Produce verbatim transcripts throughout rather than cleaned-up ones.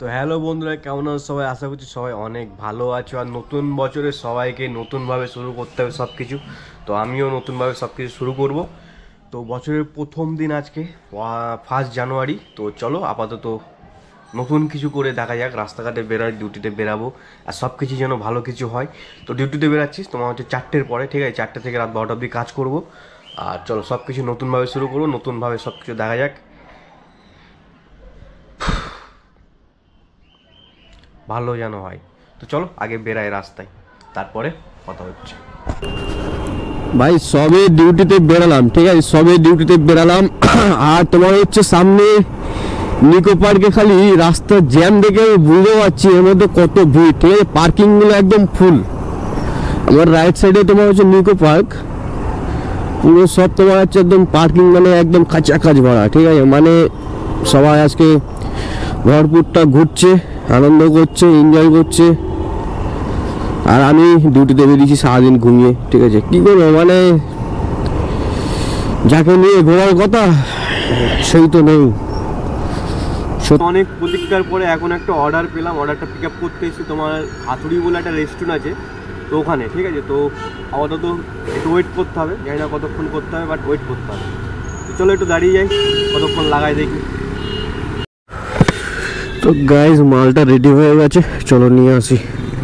Hello বন্ধুরা, কেমন আছো সবাই? আশা করছি সবাই অনেক ভালো আছো। আর নতুন বছরে সবাইকে নতুনভাবে শুরু করতে হবে সব কিছু। তো আমিও নতুনভাবে সব কিছু শুরু করব। তো বছরের প্রথম দিন আজকে ফার্স্ট জানুয়ারি। তো চলো আপাতত নতুন কিছু করে দেখা যাক। রাস্তাঘাটে বেরোয়, ডিউটিতে বেরাবো, আর সব কিছু যেন ভালো কিছু হয়। তো ডিউটিতে বেরাচ্ছিস তোমার হচ্ছে চারটের পরে, ঠিক আছে? চারটে থেকে রাত বারোটা অবধি কাজ করবো। আর চলো সব কিছু নতুনভাবে শুরু করবো, নতুনভাবে সব কিছু দেখা যাক, ভালো যেন হয়। তো চলো আগে বেরাই রাস্তায়, তারপরে কথা হচ্ছে। ভাই সবে ডিউটিতে বেরালাম, ঠিক আছে? সবে ডিউটিতে বেরালাম আর তোমার হচ্ছে সামনে নিকো পার্কে খালি রাস্তার জ্যাম দেখে বুঝতে পারছি এর মধ্যে কত ভিড়, ঠিক আছে? পার্কিংগুলো একদম ফুল। আমার রাইট সাইডে তোমার হচ্ছে নিকো পার্ক, পুরো সব তোমার হচ্ছে একদম পার্কিং, মানে একদম কাছাকাছি ভরা, ঠিক আছে? মানে সবাই আজকে ভরপুরটা ঘুরছে, আনন্দ করছে, এনজয় করছে। আর আমি ডিউটিতে বেরিয়েছি সারাদিন ঘুমিয়ে, ঠিক আছে? কী করবো, মানে যাকে নিয়ে ঘোরার কথা সেই তো নেই। অনেক প্রতীক্ষার পরে এখন একটা অর্ডার পেলাম। অর্ডারটা পিক আপ করতে এসেছি তোমার হাতুড়ি বলে একটা রেস্টুরেন্ট আছে, তো ওখানে, ঠিক আছে? তো আপাতত একটু ওয়েট করতে হবে, জানি না কতক্ষণ করতে হবে, বাট ওয়েট করতে হবে। তো চলো একটু দাঁড়িয়ে যাই, কতক্ষণ লাগাই দেখি। তো গাইস মালটা রেডি হয়ে গেছে, চলো নিয়ে আসি।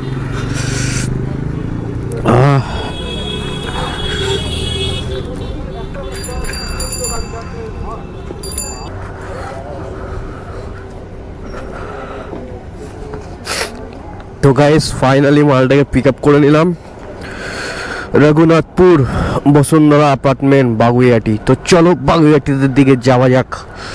আহ তো গাইস ফাইনালি মালটাকে পিক আপ করে নিলাম রঘুনাথপুর বসুন্ধরা অ্যাপার্টমেন্ট বাগুইয়াটি। তো চলো বাগুইয়াটির দিকে যাওয়া যাক।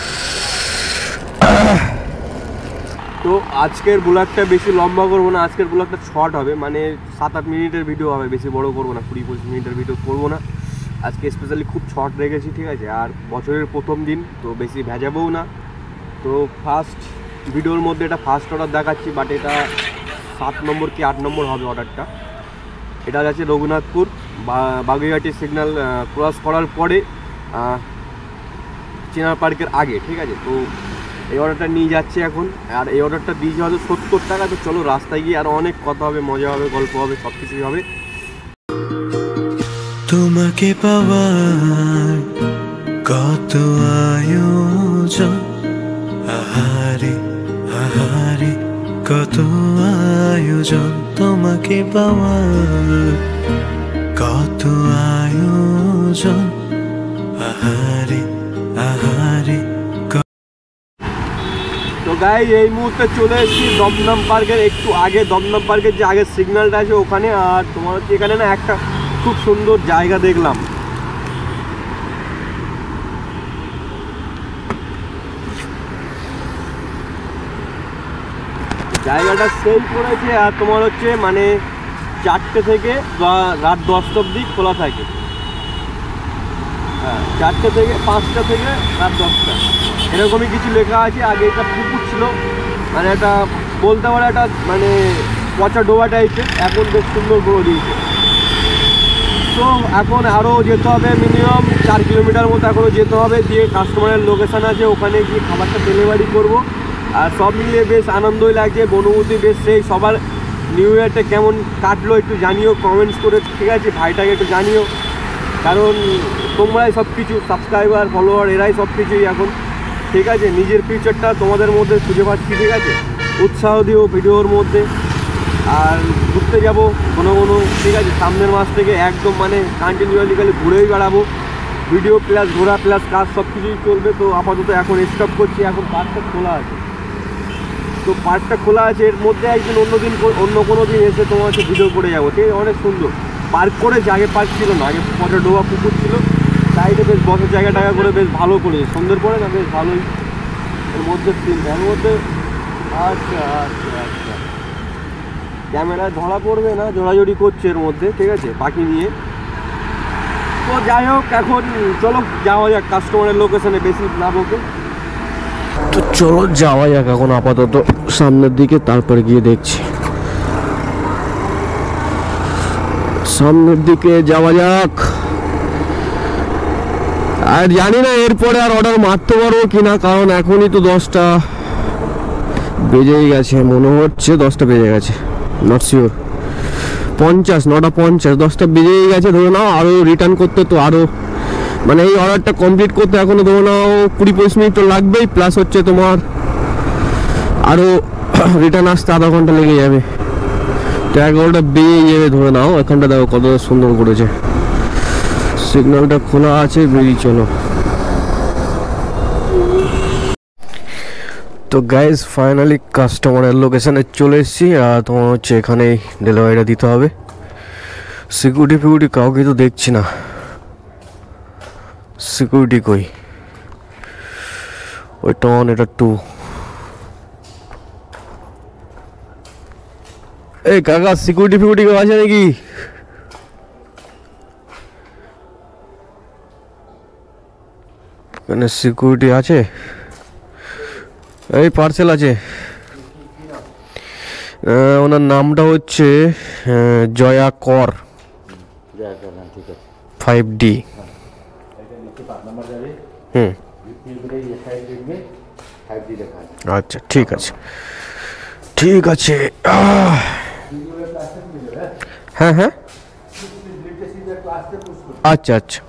তো আজকের ব্লগটা বেশি লম্বা করবো না, আজকের ব্লগটা শর্ট হবে, মানে সাত আট মিনিটের ভিডিও হবে, বেশি বড় করবো না, কুড়ি পঁচিশ মিনিটের ভিডিও করবো না আজকে। স্পেশালি খুব শর্ট রেখেছি, ঠিক আছে? আর বছরের প্রথম দিন তো বেশি ভেজাবও না। তো ফার্স্ট ভিডিওর মধ্যে এটা ফার্স্ট অর্ডার দেখাচ্ছি, বাট এটা সাত নম্বর কি আট নম্বর হবে অর্ডারটা। এটা যাচ্ছে রঘুনাথপুর বা বাগুইয়াটি সিগন্যাল ক্রস করার পরে চিনার পার্কের আগে, ঠিক আছে? তো এই অর্ডারটা নিয়ে যাচ্ছে এখন। আর এই অর্ডারটা দিয়েছে হয়তো সত্তর টাকা। তো চলো রাস্তায় গিয়ে আরও অনেক কথা হবে, মজা হবে, গল্প হবে, সব কিছুই হবে। তোমাকে পাওয়ার কত আয়োজন, আহারে আহারে কত আয়োজন, তোমাকে পাওয়ার কত আয়োজন, আহারে আহারে। তো গাই এই মুহূর্তে চলে এসেছি দমদম পার্কের একটু আগে, দমদম পার্কের যে আগের সিগন্যালটা আছে ওখানে। আর তোমার হচ্ছে এখানে না একটা খুব সুন্দর জায়গা দেখলাম। জায়গাটা সেল করেছে। আর তোমার হচ্ছে মানে চারটে থেকে রাত দশটা অবধি খোলা থাকে। হ্যাঁ, চারটে থেকে পাঁচটা থেকে রাত দশটা, এরকমই কিছু লেখা আছে। আগে একটা পুকুর ছিল, মানে একটা বলতে পারে একটা মানে পচা ডোবা টাইপের, এখন বেশ সুন্দর করে দিয়েছে। তো এখন আরও যেতে হবে, মিনিমাম চার কিলোমিটার মতো এখনও যেতে হবে। দিয়ে কাস্টমারের লোকেশান আছে, ওখানে গিয়ে খাবারটা ডেলিভারি করবো। আর সব মিলিয়ে বেশ আনন্দই লাগছে, বনভূতি বেশ সেই। সবার নিউ ইয়ারটা কেমন কাটলো একটু জানিও কমেন্টস করে, ঠিক আছে? ভাইটাকে একটু জানিও, কারণ তোমরাই সব কিছু, সাবস্ক্রাইবার ফলোয়ার এরাই সব কিছুই এখন, ঠিক আছে? নিজের ফিউচারটা তোমাদের মধ্যে খুঁজে পাচ্ছি, ঠিক আছে? উৎসাহ দিও ভিডিওর মধ্যে। আর ঘুরতে যাবো কোনো কোনো, ঠিক আছে? সামনের মাস থেকে একদম মানে কন্টিনিউয়ালি খালি ঘুরেই বেড়াবো, ভিডিও প্লাস ঘোরা প্লাস কাজ সব কিছুই চলবে। তো আপাতত এখন স্টপ করছি, এখন পার্কটা খোলা আছে। তো পার্কটা খোলা আছে, এর মধ্যে একদিন অন্য দিন অন্য কোনো দিন এসে তোমার হচ্ছে ভিডিও করে যাবো, ঠিক আছে? অনেক সুন্দর পার্ক করেছে, আগে পার্ক ছিল না, আগে পচা ডোবা পুকুর ছিল। সাইডে বেশ বসার জায়গা টাকা করে বেশ ভালো করেছে, সন্ধ্যের পরে না বেশ ভালোই। এর মধ্যে তিন এর মধ্যে আচ্ছা আচ্ছা আচ্ছা ক্যামেরায় ধরা পড়বে না, জোড়াজোড়ি করছে এর মধ্যে, ঠিক আছে? পাখি নিয়ে। তো যাই হোক, এখন চলো যাওয়া যাক কাস্টমারের লোকেশনে, বেশি না বকে। তো চলো যাওয়া যাক এখন আপাতত সামনের দিকে, তারপরে গিয়ে দেখছি। সামনের দিকে যাওয়া যাক। আর জানি না এরপরে আর অর্ডার মারতে পারবো কিনা, কারণ এখনই তো দশটা বেজেই গেছে মনে হচ্ছে, দশটা বেজে গেছে, নট শিওর। পঞ্চাশ, নটা পঞ্চাশ, দশটা বেজেই গেছে ধরে নাও। আরও রিটার্ন করতে তো আরও মানে এই অর্ডারটা কমপ্লিট করতে এখনও ধরে নাও কুড়ি পঁচিশ মিনিট তো লাগবেই, প্লাস হচ্ছে তোমার আরও রিটার্ন আসতে আধা ঘন্টা লেগে যাবে। তো এগারোটা বেজে যাবে ধরে নাও। এখানটা দেখো কত সুন্দর করেছে, সিগন্যালটা খোলা আছে, বেরিয়ে চলো। তো গাইজ ফাইনালি কাস্টমারের লোকেশানে চলে এসেছি। আর তোমার হচ্ছে এখানেই ডেলিভারিটা দিতে হবে। সিকিউরিটি ফিকিউরিটি কাউকে তো দেখছি না, সিকিউরিটি কই? ওইটা ওয়ান, এটা টু। এই কাকা সিকিউরিটি ফিকিউরিটি কেউ আছে নাকি? এখানে সিকিউরিটি আছে? এই পার্সেল আছে। ওনার নামটা হচ্ছে জয়া কর, ফাইভ ডি। হুম, আচ্ছা ঠিক আছে ঠিক আছে। হ্যাঁ হ্যাঁ আচ্ছা আচ্ছা।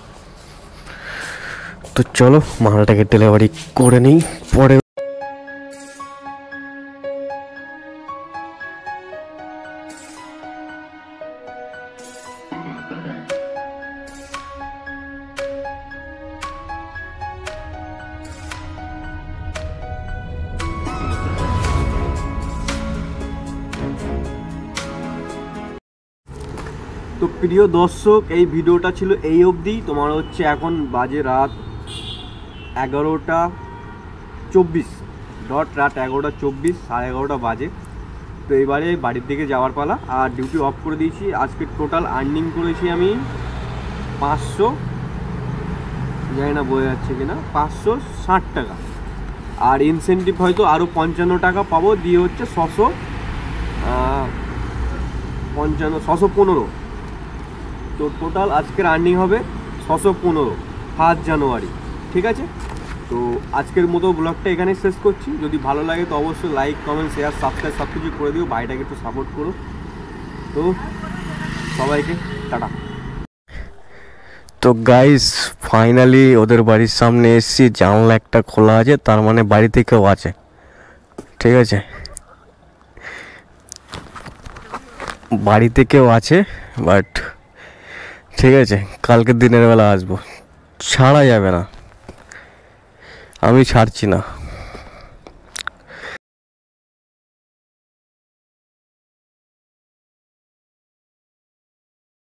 তো চলো মালটাকে ডেলিভারি করে নিই পরে। তো প্রিয় দর্শক, এই ভিডিওটা ছিল এই অবধি। তোমার হচ্ছে এখন বাজে রাত এগারোটা চব্বিশ, ডট রাত এগারোটা চব্বিশ, সাড়ে এগারোটা বাজে। তো এবারে বাড়ির দিকে যাওয়ার পালা। আর ডিউটি অফ করে দিয়েছি। আজকে টোটাল আর্নিং করেছি আমি পাঁচশো, জানি না বোঝা যাচ্ছে কিনা, পাঁচশো ষাট টাকা। আর ইনসেন্টিভ হয়তো আরও পঞ্চান্ন টাকা পাবো, দিয়ে হচ্ছে ছশো পঞ্চান্ন ছশো পনেরো। তো টোটাল আজকের আর্নিং হবে ছশো পনেরো, ফার্স্ট জানুয়ারি। ঠিক আছে, তো আজকের মতো ব্লগটা এখানে শেষ করছি। যদি ভালো লাগে তো অবশ্যই লাইক, কমেন্ট, শেয়ার, সাবস্ক্রাইব সব কিছু করে দিও। ভাইটাকে একটু সাপোর্ট করো। তো সবাইকে টাটা। তো গাইস ফাইনালি ওদের বাড়ির সামনে এসেছি। জানলা একটা খোলা আছে, তার মানে বাড়িতে কেউ আছে। ঠিক আছে, বাড়িতে কেউ আছে, বাট ঠিক আছে কালকে দিনের বেলা আসবো, ছাড়া যাবে না, আমি ছাড়ছি না।